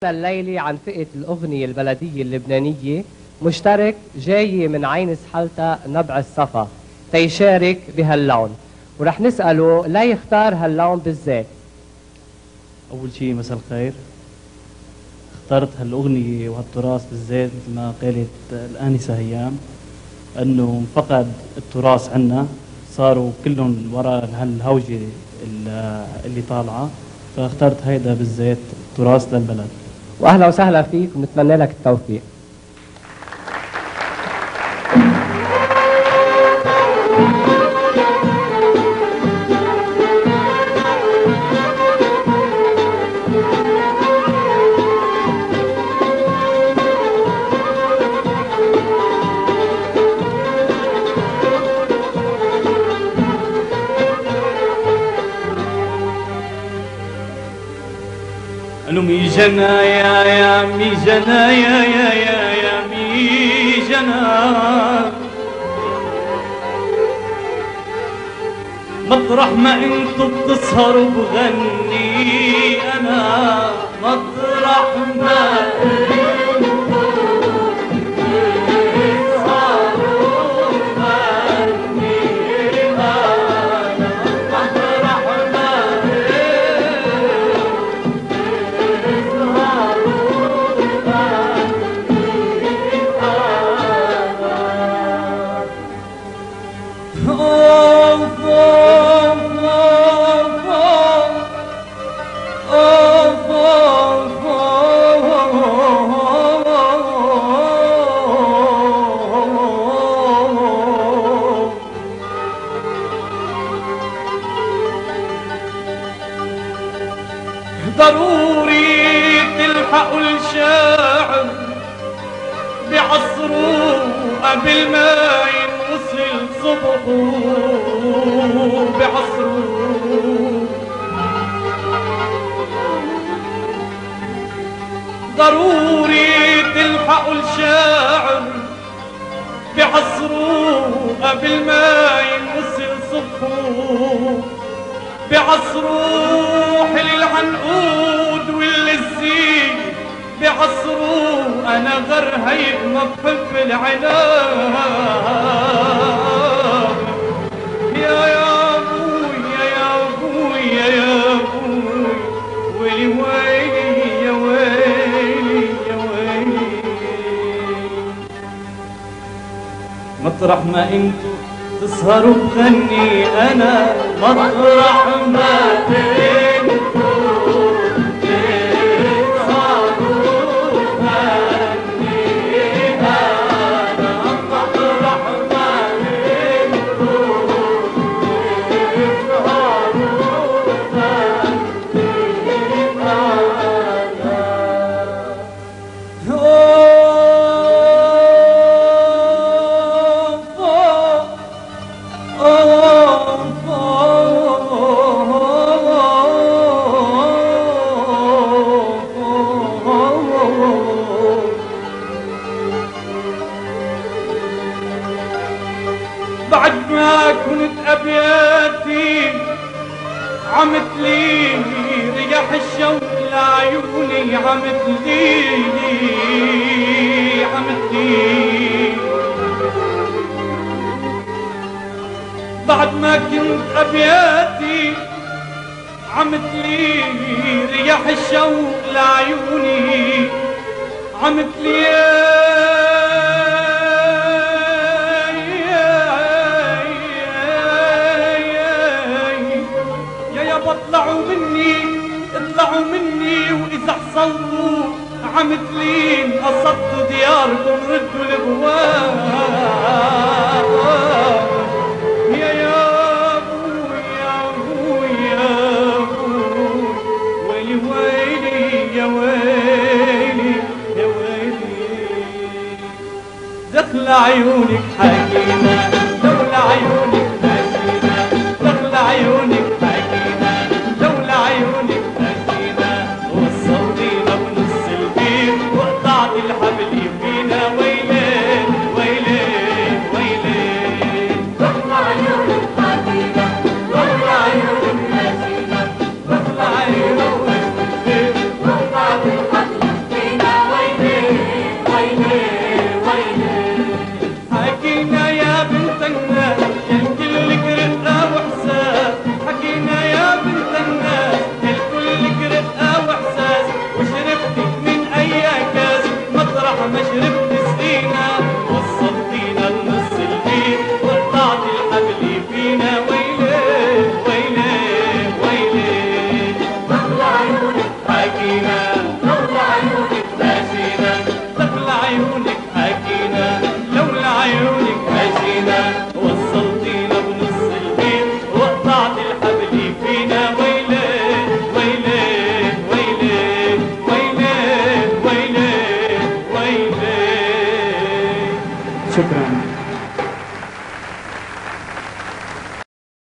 الليلة عن فئة الأغنية البلدية اللبنانية مشترك جاي من عين سحلتا نبع الصفا تيشارك بهاللون، ورح نسأله لا يختار هاللون بالذات. أول شيء مساء الخير. اخترت هالأغنية وهالتراث بالذات مثل ما قالت الآنسة هيام، أنه فقد التراث عنا، صاروا كلهم وراء هالهوجة اللي طالعة، فاخترت هيدا بالذات تراث للبلد. وأهلا وسهلا فيك ونتمنى لك التوفيق. مي جنا يا مي جنا يا مي جنا، مطرح ما انتو بتسهروا بغني انا، مطرح ما ضروري تلحقوا الشاعر بعصره قبل ما ينوصل صبحه، بعصره ضروري تلحقوا الشاعر بعصره قبل ما ينوصل صبحه، بعصره حل العنقود واللزيق، بعصره انا غير هيك ما بحب العناب. يا ابوي يا ابوي يا ابوي، ويلي ويلي يا ويلي يا ويلي، مطرح ما انتو تسهروا بغني انا، مطرح ما انتو تسهروا بغني انا، مطرح ما انتو تسهروا بغني انا. بعد ما كنت أبياتي عمتلي رياح الشوق لعيوني، عمتلي بعد ما كنت أبياتي عمتلي رياح الشوق لعيوني، عمتلي اطلعوا مني واذا حصلوا عمتلين قصدتوا دياركم ردوا الابواب. يا ابوي يا ابوي يا ابوي، ويلي ويلي يا ويلي يا ويلي، دخل عيونك حكينا، دخل عيونك